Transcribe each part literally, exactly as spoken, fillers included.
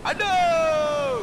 Aduh!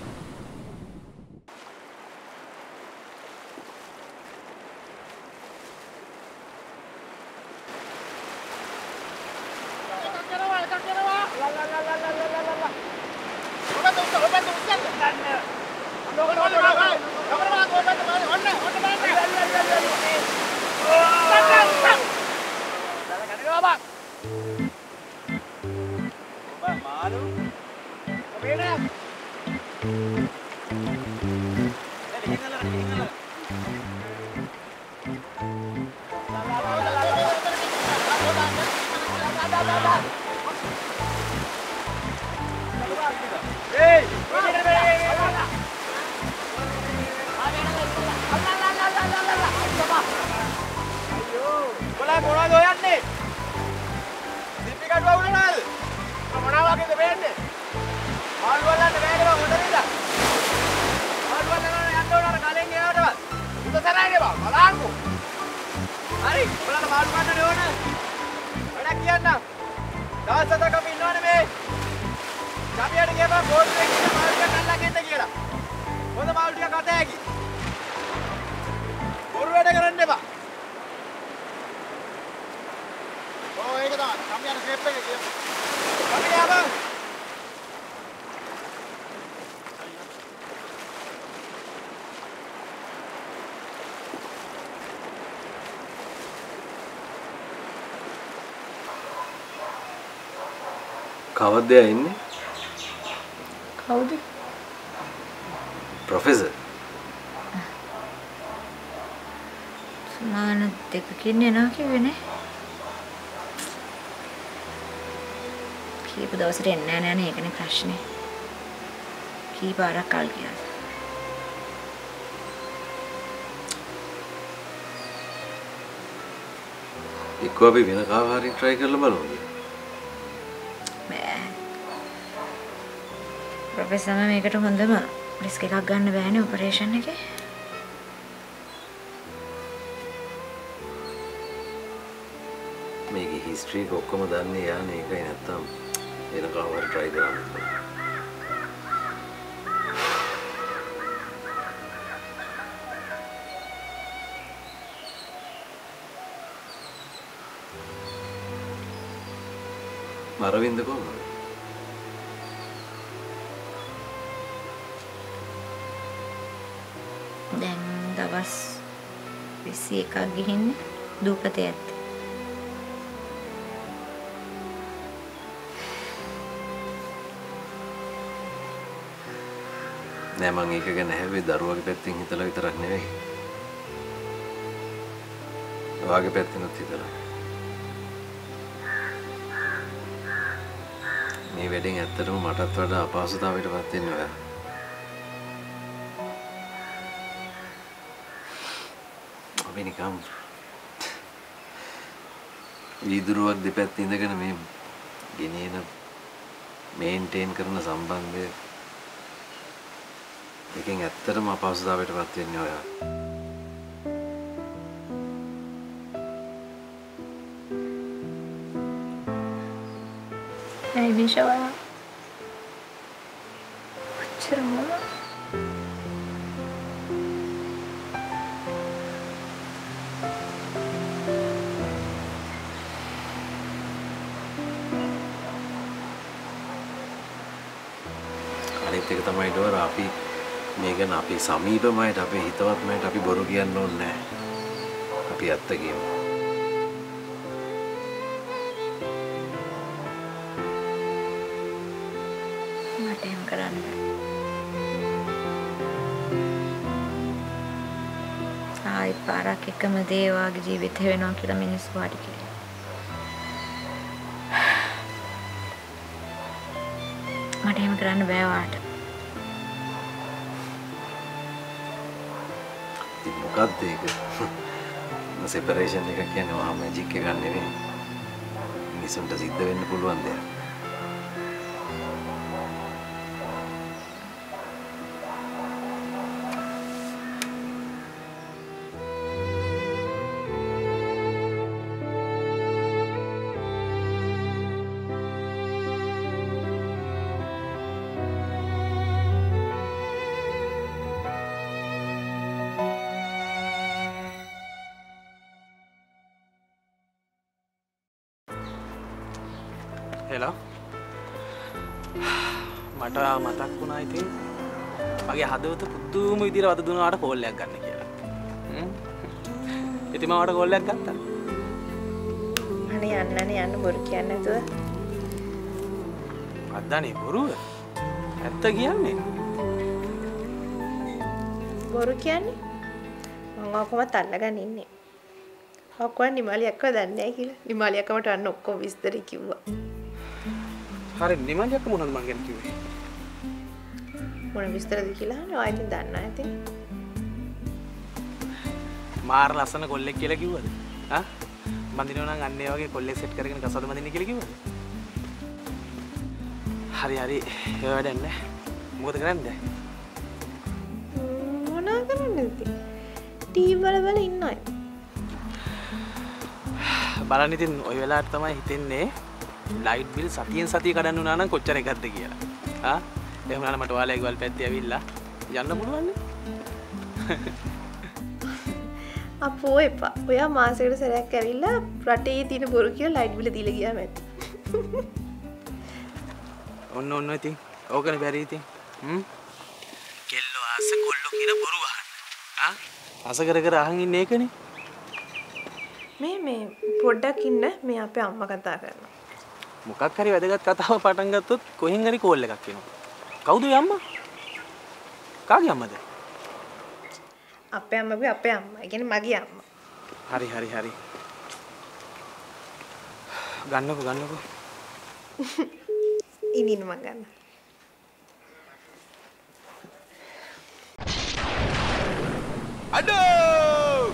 කවද්ද ඉන්නේ? කවුද? Professor. සමාන දෙකකින් එනවා කිව්වේ නේ. කීප දවසට එන්නේ නැහැ නේ ඒකනේ ප්‍රශ්නේ. කී පාරක් කල් ගියාද? එක්ක අපි වෙන කාව හරි try කරලා බලමු. ප්‍රොෆෙසර් මම මේකට හොඳම රිස්ක් එකක් ගන්න බෑනේ ඔපරේෂන් එකේ. මේකේ හිස්ටරි එක ඔක්කොම දන්නේ යානේ ඒකයි නැත්තම් වෙන කාව හරි try කරන්න. අරවින්ද කොහොමද? දැන් දවස් විසි එකක් ගිහින් දූපතේ ඇත්තේ. නෑ මං ඒක ගැන හැබැයි දරුවගේ පැත්තෙන් හිතලා විතරක් නෙවෙයි. ඔයාගේ පැත්තෙනුත් හිතලා. මේ වෙඩින් ඇත්තටම මටත් වඩා අපහසුතාවයකටපත් වෙන්නේ ඔයා. අපි නිකම් වීදුරුවක් දෙපැත්ත ඉඳගෙන මේ ගෙනියන මේන්ටේන් කරන සම්බන්ධය එකෙන් ඇත්තටම අපහසුතාවයකටපත් වෙන්නේ ඔයා. ඇයි විශ්වා? කොච්චර මොන? අනිත් එක තමයි ඩෝර අපි මේ ගැන අපි සමීපමයිට අපේ හිතවත්මයිට අපි බොරු කියන්න ඕනේ නැහැ. අපි ඇත්ත කියමු. මට එහෙම කරන්න බෑ. ආයි පාරක් එකම දේ වාගේ ජීවිත වෙනවා කියලා මිනිස්සු වාඩි කියලා. මට එහෙම කරන්න බෑ වාට. මොකක්ද ඒක? සෙපරේෂන් එක කියන්නේ මහා මැජික් එකක් නෙවෙයි. මිනිසුන්ට සිද්ධ වෙන්න පුළුවන් දෙයක්. හෙලෝ මට මතක් වුණා ඉතින් මගේ හදවත පුදුම විදිහට වද දුනාට කෝල් එකක් ගන්න කියලා. හ්ම්. ඉතින් මම වට කෝල් එකක් ගත්තා. අනේ යන්නනේ යන්න බොරු කියන්නේ නැතුව. අද්දානේ බොරුව. ඇත්ත කියන්නේ. බොරු කියන්නේ මම ඔක්කොමත් අල්ලගෙන ඉන්නේ. ඔක්කොම නිමාලියක්ව දන්නේ නැහැ කියලා. නිමාලියක්කමට අන්න ඔක්කොම විස්තර කිව්වා. හරි නිමාලියක්ක මොනවද මං ගැන කිව්වේ? මොන විස්තරද කියලා අහන්නේ ආයෙත් දන්නේ නැහැ ඉතින්. මාර ලස්සන කොල්ලෙක් කියලා කිව්වද? ආ? බඳිනවා නම් අන්න ඒ වගේ කොල්ලෙක් සෙට් කරගෙන කසවද බඳින්න කියලා කිව්වද? හරි හරි ඒ වැඩක් නැහැ. මොකද කරන්නේ? මොනවා කරන්නද ඉතින්? ටීවී බල බල ඉන්න අය. බලන්න ඉතින් ওই වෙලාවට තමයි හිතෙන්නේ ලයිට් බිල් සතියෙන් සතිය කඩන්න උනා නම් කොච්චර එකක්ද කියලා. ආ? එහෙම නම් මට ඔයාලගේ ගල් පැත්තේ ඇවිල්ලා යන්න පුළුවන් නේ. අපෝ එපා. ඔයා මාසෙකට සැරයක් ඇවිල්ලා රටේ තියෙන බොරු කියලා ලයිට් බිල දීලා ගියාම ඇති. ඔන්න ඔන්න ඉතින් ඕකනේ බැරි ඉතින්. හ්ම්. කෙල්ලෝ ආස කොල්ලෝ කියන බොරු අහන්න. ආ? ආස කර කර අහන් ඉන්නේ ඒකනේ. මේ මේ පොඩ්ඩක් ඉන්න මේ අපේ අම්මා කතා කරනවා. මොකක් හරි වැදගත් කතාවක් පටන් ගත්තොත් කොහෙන් හරි කෝල් එකක් එනවා. කවුද ඒ අම්මා? කාගේ අම්මද? අපේ අම්මගේ අපේ අම්මා. ඒ කියන්නේ මගේ අම්මා. හරි හරි හරි. ගන්නකෝ ගන්නකෝ. ඉනින්න මං ගන්න. අඩෝ!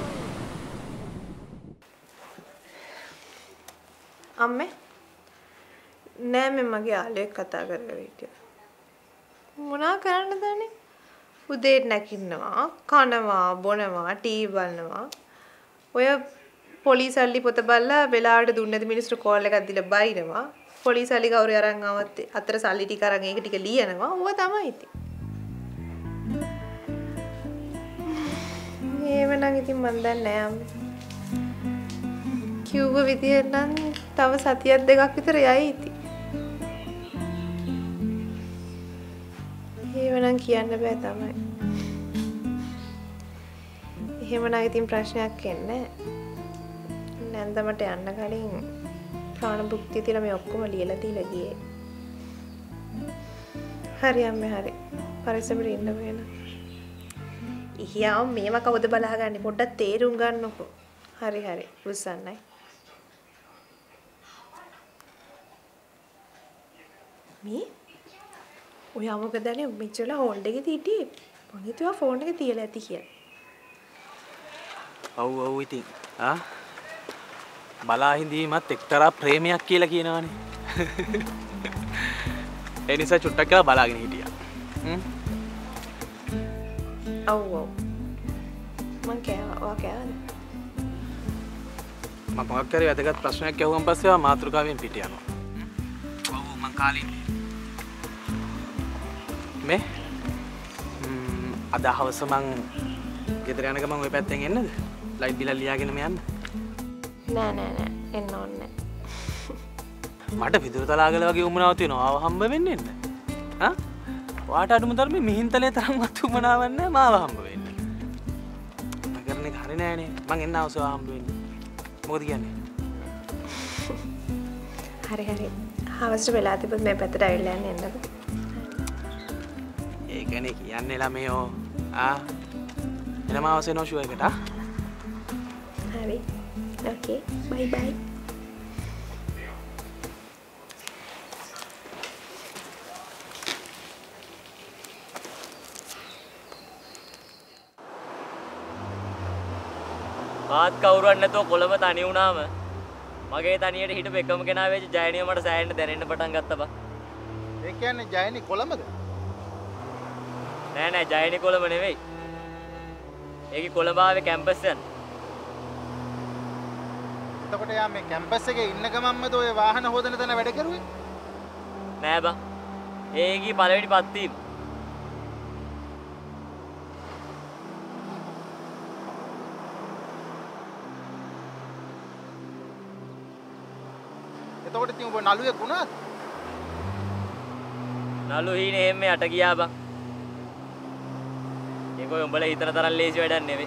අම්මේ නෑ මේ මගේ යාළුවෙක් කතා කරලා හිටියා. මොනා කරන්නද අනේ? උදේට නැගිටිනවා, කනවා, බොනවා, ටීවී බලනවා. ඔය පොලිසල්ලි පොත බලලා වෙලාවට දුන්නේ නැති මිනිස්සුන්ට කෝල් එකක් දීලා බයිනවා. පොලිසල්ලි කවුරු අරන් ආවත් අතර සල්ලි ටික අරන් ඒක ටික ලියනවා. ඕවා තමයි ඉතින්. ඒව නම් ඉතින් මන් දන්නේ නෑ අම්මේ. කිව්ව විදියට නම් තව සතියක් දෙකක් විතර යයි ඉතින්. ඒවනම් කියන්න බෑ තමයි. එහෙමනම් ඉතින් ප්‍රශ්නයක් එන්නේ නැන්දමට යන්න කලින් ප්‍රාණ භුක්තිය තියලා මේ ඔක්කොම ලියලා දීලා ගියේ. හරි අම්මේ හරි. පරිස්සමට ඉන්න වෙන. ඉහියා මේව කවුද බලාගන්නේ පොඩ්ඩක් තේරුම් ගන්නකො. හරි හරි. උස්සන්නයි. මේ ඔයා මොකදනේ මෙච්චර හෝල්ඩ් එකේ තිටියේ මං හිතුවා ෆෝන් එක තියලා ඇති කියලා. ඔව් ඔව් ඉතින් ආ බලා හිඳීමත් එක්තරා ප්‍රේමයක් කියලා කියනවනේ. ඒ නිසා චුට්ටක් කියලා බලාගෙන හිටියා. හ්ම්. ඔව් ඔව්. මං කෑවා ඔයා කෑවද? මම මොකක් හරි වැදගත් ප්‍රශ්නයක් අහුවම පස්සේ ආ මාතෘකාවෙන් පිට යනවා. ඔව් මං කාලේ මේ අද හවස මං ගෙදර යන ගමන් ওই පැත්තෙන් එන්නද? ලයිට් බිල ලියාගෙන මේ යන්න. නෑ නෑ නෑ එන්න ඕනේ මට විදුර තලාගල වගේ උමනාවක් තියෙනවා. ආව හම්බ වෙන්න එන්න. හා? ඔයාට අඩුම තරමේ මිහින්තලේ තරම්වත් උමනාවක් නැහැ මාව හම්බ වෙන්න. මම කරන එක හරි නෑනේ. මං එන්න අවශ්‍යව හම්බ වෙන්න. මොකද කියන්නේ? හරි හරි. හවසට වෙලා තිබුත් මේ පැත්තට ඇවිල්ලා යන්න එන්නද? ඒකනේ කියන්නේ ළමයෝ. ආ එනම අවශ්‍ය නෝ ෂුවර් එකට ආ. හරි. Okay. Bye bye. මාත් කවුරුවත් නැතුව කොළඹ තනි වුණාම මගේ තනියට හිටපු එකම කෙනා වෙච්ච ජයනිය මට සෑහෙන්න දැනෙන්න පටන් ගත්තා බා. ඒ කියන්නේ ජයනි කොළඹද? නෑ නෑ ජයනි කොළඹ නෙවෙයි. ඒකේ කොළඹ ආවේ කැම්පස් යන. එතකොට යා මේ කැම්පස් එකේ ඉන්න ගමන්මද ඔය වාහන හොදන තැන වැඩ කරුවේ? නෑ බා. ඒකී පළවෙනි පත්වීම. එතකොට ඉතින් ඔබ නළුවෙක් වුණාද? නළු හීනේ එහෙම යට ගියා බං. ඒක ඔය උඹලා හිතන තරම් ලේසි වැඩක් නෙවෙයි.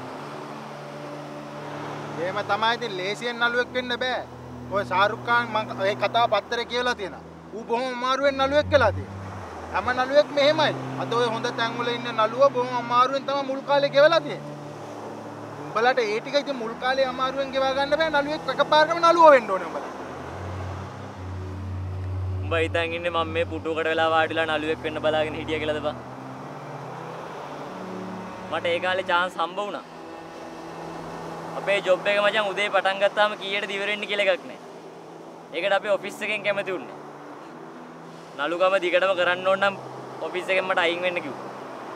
එහෙම තමයි ඉතින් ලේසියෙන් නළුවෙක් වෙන්න බෑ. ඔය ශාරුක් ખાන් මම ඒ කතාව පත්තරේ කියලා තියෙනවා. ඌ බොහොම අමාරුවෙන් නළුවෙක් වෙලා තියෙනවා. හැම නළුවෙක්ම එහෙමයි. අද ඔය හොඳ තැන් වල ඉන්න නළුවා බොහොම අමාරුවෙන් තමයි මුල් කාලේ ගෙවලා තියෙන්නේ. උඹලට ඒ ටික ඉතින් මුල් කාලේ අමාරුවෙන් ගෙවා ගන්න බෑ. නළුවෙක් එකපාරටම නළුවා වෙන්න ඕනේ උඹලා. උඹ හිතන් ඉන්නේ මම මේ පුටුවකට වෙලා වාඩිලා නළුවෙක් වෙන්න බලාගෙන හිටියා කියලාද බං? මට ඒ කාලේ chance හම්බ වුණා. අපේ ජොබ් එක මචං උදේ පටන් ගත්තාම කීයටද ඉවර වෙන්නේ කියලා එකක් නැහැ. ඒකට අපි ඔෆිස් එකෙන් කැමති උන්නේ. නළුකම දිගටම කරන්න ඕන නම් ඔෆිස් එකෙන් මට අයින් වෙන්න කිව්වා.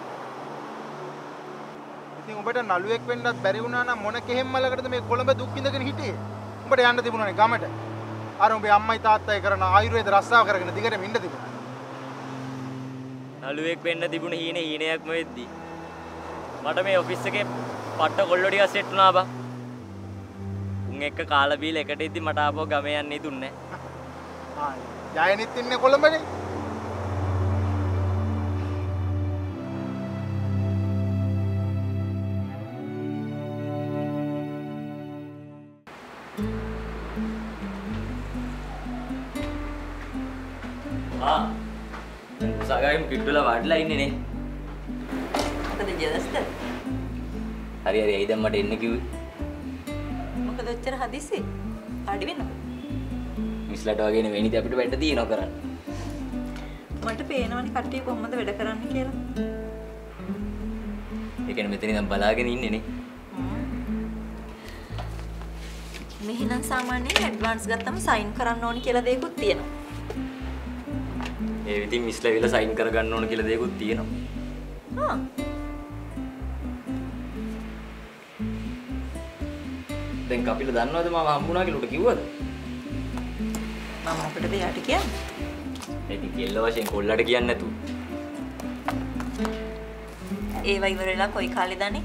ඉතින් උඹට නළුවෙක් වෙන්නත් බැරි වුණා නම් මොන කෙහෙම් මලකටද මේ කොළඹ දුක් විඳගෙන හිටියේ? උඹට යන්න තිබුණානේ ගමට. අර උඹේ අම්මයි තාත්තයි කරන ආයුර්වේද රස්සාව කරගෙන දිගටම ඉන්න තිබුණා. නළුවෙක් වෙන්න තිබුණ හීනේ හීනයක්ම වෙද්දී මට මේ ඔෆිස් එකේ පට්ට කොල්ලෝ ටිකක් සෙට් වුණා බං. උන් එක්ක කාලා බීලා එකට ඉද්දි මට ආපහු ගමේ යන්න ඉදුන්නේ නැහැ. ආ ජයනිත් ඉන්නේ කොළඹනේ. ආ සාගායිම කිට්ටුලා වාඩිලා ඉන්නේ නේ. මොකද ජලස්ද? හරි හරි ඇයි දැන් මට එන්න කිව්වේ? මොකද ඔච්චර හදිස්සි? පාඩි වෙන්න. මිස්ලාට වගේ නෙවෙයි නේද අපිට වැඩ තියෙනවා කරන්න. මට පේනවනේ කට්ටිය කොහොමද වැඩ කරන්නේ කියලා. ඒ කියන්නේ මෙතන ඉඳන් බලාගෙන ඉන්නේ නේ. මෙහෙනම් සාමාන්‍යයෙන් ඇඩ්වාන්ස් ගත්තම සයින් කරන්න ඕනි කියලා දෙයක්ත් තියෙනවා. ඒ විදිහින් මිස්ලා විලා සයින් කරගන්න ඕන කියලා දෙයක්ත් තියෙනවා. හා දැන් කපිල දන්නවද මම හම්බුණා කියලා උට කිව්වද? මම අපිට දෙයට කියන්නේ. ඉතින් කෙල්ල වශයෙන් කොල්ලට කියන්නේ නැතු. ඒව ඉවර වෙලා කොයි කාලෙදනේ?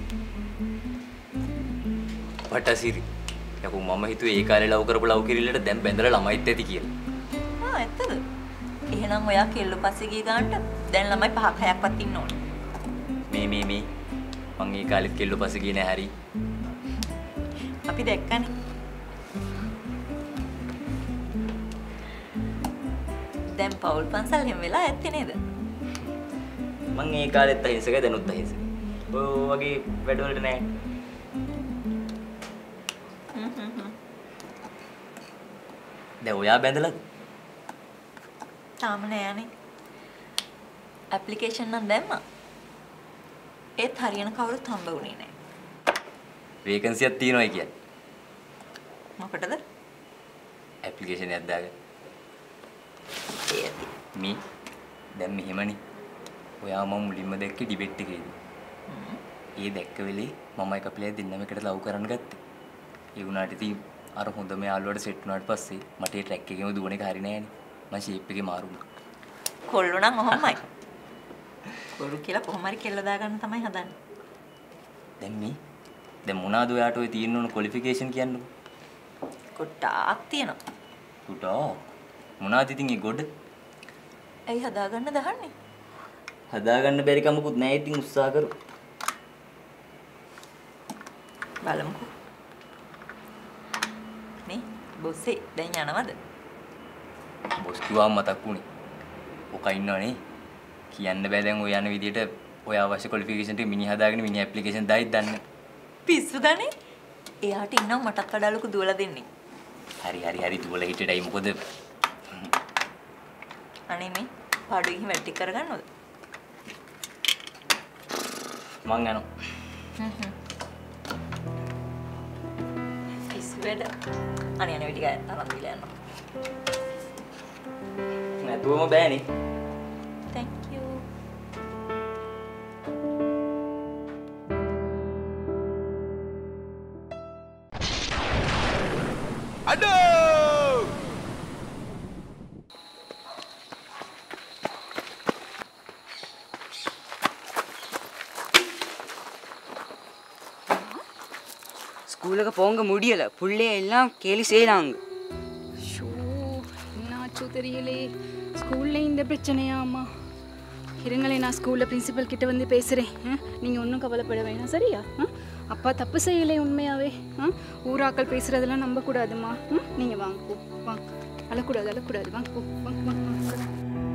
පටසිරි. යකෝ මම හිතුවේ ඒ කාලේ ලව් කරපු ලව් කිරිල්ලට දැන් බැඳලා ළමයිත් ඇති කියලා. ආ ඇත්තද? එහෙනම් ඔයා කෙල්ල පස්සේ ගිය ගානට දැන් ළමයි පහක් හයක්වත් ඉන්න ඕනේ. මේ මේ මේ මං ඒ කාලෙත් කෙල්ල පස්සේ ගියේ නෑ හරි. අපි දැක්කනේ. දැන් පෞල් පන්සල් හැම වෙලා ඇත්තේ නේද? මං ඒ කාලෙත් අහිංසකයි දැනුත් අහිංසකයි. ඔය වගේ වැඩවලට නෑ. හ්ම් හ්ම් හ්ම්. දැන් ඔයා බැඳලාද? තාම නෑනේ. ඇප්ලිකේෂන් නම් දැම්මා. ඒත් හරියන කවුරුත් හම්බ වුණේ නෑ. වේකන්සියක් තියෙනවා කියන්නේ. මොකටද? ඇප්ලිකේෂන් එකක් දාගන්න. ඒ ඇති. මේ දැන් මෙහෙමනේ. ඔයා මම මුලින්ම දැක්කේ ඩිබේට් එකේදී. ඒ දැක්ක වෙලේ මම එක ප්ලේයර් දෙන්නම එකට ලව් කරන්න ගත්තේ. ඒ වුණාට ඉතින් අර හොඳම යාළුවාට සෙට් වුණාට පස්සේ මට ඒ ට්‍රැක් එකේම දුවන එක හරි නෑනේ. මම ෂේප් එකේ මාරු වුණා. කොල්ලෝ නම් ඔහොමයි. කොරු කියලා කොහොම හරි කෙල්ල දාගන්න තමයි හදන්නේ. දැන් මේ දැන් මොනවාද ඔයාට ඔය තියෙන්න ඕන ක්වොලිෆිකේෂන් කියන්නේ? කොට්ටාක් තියෙනවා. උටා මොනවාද ඉතින් ඒ ගොඩ? ඇයි හදාගන්න දහන්නේ? හදාගන්න බැරි කමකුත් නෑ ඉතින් උත්සාහ කරු. බලමුකෝ. මේ බොස්සේ දැන් යනවද? බොස් කිව්වම මතක් වුණේ. ඔක ඉන්නවනේ. කියන්න බෑ දැන් ඔය යන විදියට ඔය අවශ්‍ය ක්වොලිෆිකේෂන් ටික මිනිහ හදාගෙන මිනිහ ඇප්ලිකේෂන් දායිත් දන්නේ. පිස්සුදනේ? එයාට ඉන්නව මටත් වඩා ලොකු දුවලා දෙන්නේ. හරි හරි හරි දුවලා හිටියටයි මොකද? අනේ මේ පාඩුවේ ගිහින් වැඩ ටික කරගන්නවද? මං යනවා. හ්ම් හ්ම්. පිස්සු වැඩ. අනේ අනේ ටික අරන් දීලා යනවා. නැතුවම බෑනේ. Thank you. Aduh! ஸ்கூலுக்கு போங்க முடியல புள்ளைய எல்லாம் கேலி செய்யலாங்க. ஷோ என்னாச்சோ தெரியலே ஸ்கூல்ல இந்த பிரச்சனையாமா இருங்களே நான் ஸ்கூலில் பிரின்சிபல் கிட்ட வந்து பேசுகிறேன். நீங்கள் ஒன்றும் கவலைப்பட வேணாம் சரியா? அப்பா தப்பு செய்யலை உண்மையாகவே. ஊராக்கள் பேசுகிறதெல்லாம் நம்பக்கூடாதுமா. ம் நீங்கள் வாங்க போ வாங்க. அழக்கூடாது அழக்கூடாது வாங்க போ வாங்க வாங்க வாங்க.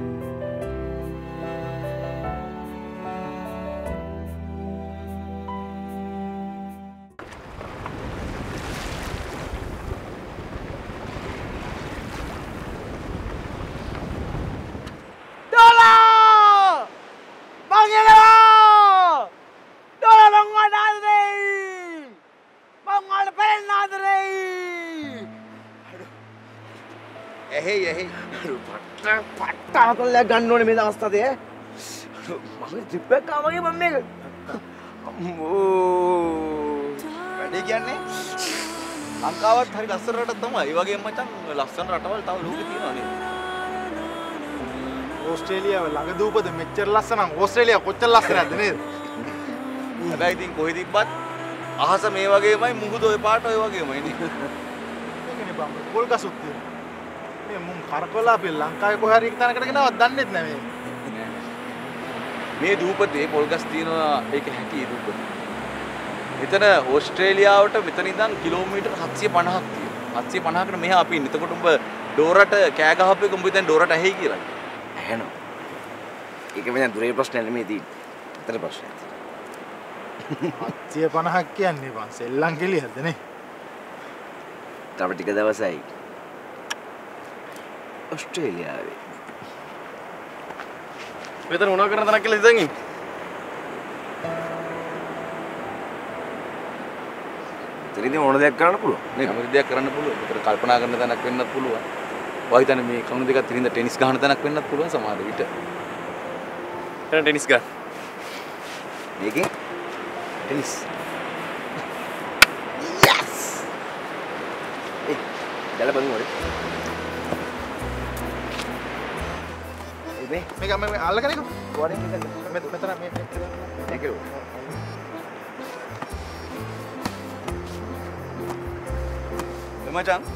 පට්ටාතල්ලයක් ගන්න ඕනේ මේ දවස් හතේ. මගේ ට්‍රිප් එකක් ආවා වගේ මම මේක. අම්මෝ. වැඩේ කියන්නේ ලංකාවත් හරි ලස්සන රටක් තමයි. ඒ වගේම මචං ලස්සන රටවල් තව ලෝකේ තියෙනවා නේද? ඕස්ට්‍රේලියාව ළඟ දූපද මෙච්චර ලස්සන නම් ඕස්ට්‍රේලියාව කොච්චර ලස්සනද නේද? හැබැයි ඉතින් කොහෙ තිබ්බත් අහස මේ වගේමයි මුහුද ඔය පාට ඔය වගේමයි නේ. ඒකනේ බං පොල් ගසුත් තියෙනවා. මේ මුන් කරකවලා අපි ලංකාවේ කොහේ හරි එක තැනකට ගෙනවත් දන්නෙත් නැහැ මේ. මේ දූපතේ පොල් ගස් තියෙනවා ඒක හැටි ඒ දූපත. මෙතන ඕස්ට්‍රේලියාවට මෙතන ඉඳන් කිලෝමීටර් හත්සිය පනහක් තියෙනවා. හත්සිය පනහකට මෙහා අපි ඉන්නේ. එතකොට උඹ ඩෝරට කෑ ගහපු එක උඹ දැන් ඩෝරට ඇහි කියලා. ඇහෙනවා. ඒක මම දුරේ ප්‍රශ්නයක් නෙමෙයි තියෙන්නේ. අතර ප්‍රශ්නයක්. හත්සිය පනහක් කියන්නේ බං සෙල්ලම් කෙලියද නේ? තව ටික දවසයි ඔස්ට්‍රේලියාවේ. මෙතන මොනවා කරන තරක් කියලා ඉඳන් ඉන්නේ. ඉතින් මොන දෙයක් කරන්න පුළුවන්. නේ මොන දෙයක් කරන්න පුළුවන්. මෙතන කල්පනා කරන තැනක් වෙන්නත් පුළුවන්. ඔය හිතන්නේ මේ කවුණු දෙකත් ඉරින්ද ටෙනිස් ගහන තැනක් වෙන්නත් පුළුවන් සමහර විට. එතන ටෙනිස් ගන්න. මේකේ ටෙනිස්. Yes! ඒ දැල බලමු ඔය. මේ මේක මම අල්ලගෙන ඉකෝ. වරෙන් මෙතන මෙතන මෙතන මේ මේක. එමචන්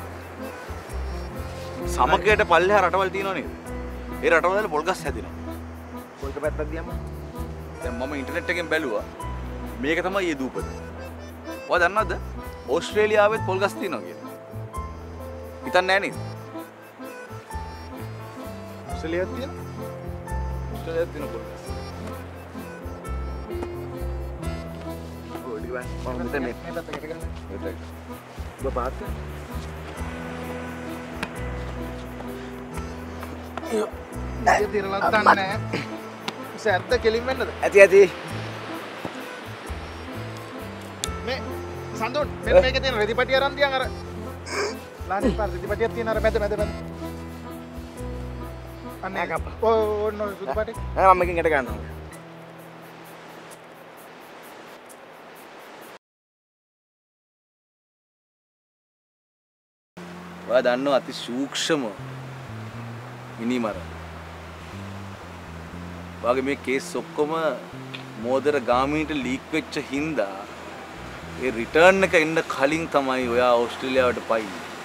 සමගයට පල්ලෙහා රටවල් තියෙනවා නේද? ඒ රටවල් වල පොල් ගස් හැදෙනවා. කොයික පැත්තක් දියම? දැන් මම ඉන්ටර්නෙට් එකෙන් බැලුවා. මේක තමයි ඒ දූපත. ඔයා දන්නවද? ඕස්ට්‍රේලියාවෙත් පොල් ගස් තියෙනවා කියලා. හිතන්නේ නැහැ නේද? ඕස්ට්‍රේලියාවක් තියෙනවා. ඕස්ට්‍රේලියාවක් තියෙන පොල් ගස්. ඔය ඩිවන් මම මෙතන මේ පැත්තකට ගන්න. මෙතන. ඔබ පාත් නෑ තිරලක් දන්නේ නැහැ. සැද්ද කෙලින් වෙන්නද? ඇති ඇති. මේ සඳුන් මෙන්න මේකේ තියෙන රෙදිපටිය අරන් තියන් අර ලානේ පාර රෙදිපටියක් තියෙන අර මැද මැද මැද. අනේ කප්ප. ඔය ඔන්න රෙදිපටිය. නෑ මම මේකෙන් යට ගන්නවා. ඔයා දන්නව අති සූක්ෂම මිනිමර. ඔයාගේ මේ කේස් ඔක්කොම මෝදර ගාමීට ලීක් වෙච්ච හින්දා ඒ රිටර්න් එක එන්න කලින් තමයි ඔයා ඕස්ට්‍රේලියාවට පයි.